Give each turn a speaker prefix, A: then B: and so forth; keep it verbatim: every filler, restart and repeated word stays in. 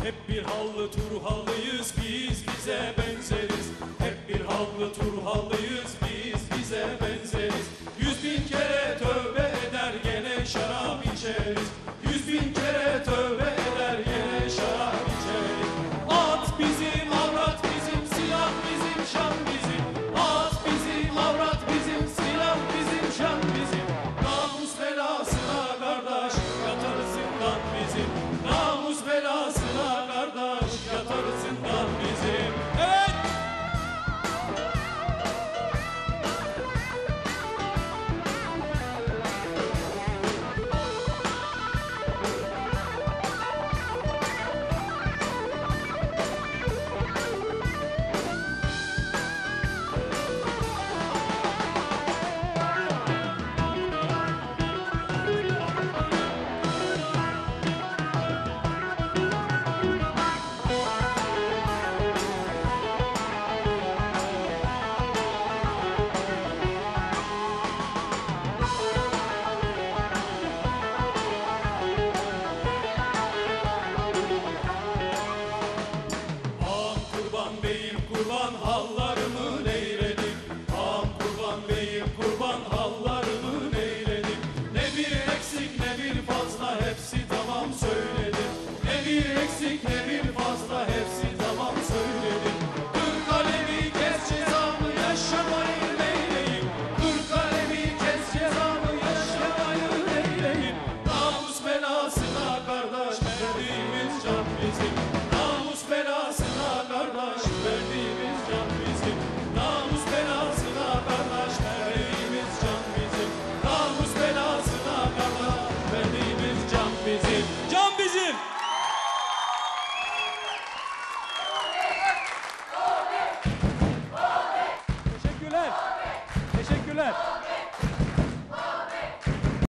A: Hep bir hallı Turhallıyız, biz bize benzeriz. Hep bir hallı Turhallıyız, biz bize benzeriz. Yüz bin kere tövbe eder gene şarap içeriz. Yüz bin kere tövbe eder gene şarap içeriz. At bizim, avrat bizim, silah bizim, şan bizim. At bizim, avrat bizim, silah bizim, şan bizim. Namus belasına kardeş yatar zindan bizim. Namus belasına kardeş yatar zindan bizim. Evet! Kurban hallarımı neyledim? Ağam kurban beyim kurban hallarımı neyledim? Ne bir eksik ne bir fazla hepsi tamam söyledim. Ne bir eksik ne bir fazla hepsi tamam söyledim. Kır kalemi kes cezamı yaşamayı neyleyim? Kır kalemi kes cezamı yaşamayı neyleyim? Namus belasına kardeş verdiğimiz can bizim. Namus belasına kardeş verdiğimiz can bizim. Namus belasına kardeş verdiğimiz can bizim. Namus belasına kardeş verdiğimiz can bizim. Can bizim.
B: Teşekkürler. Teşekkürler.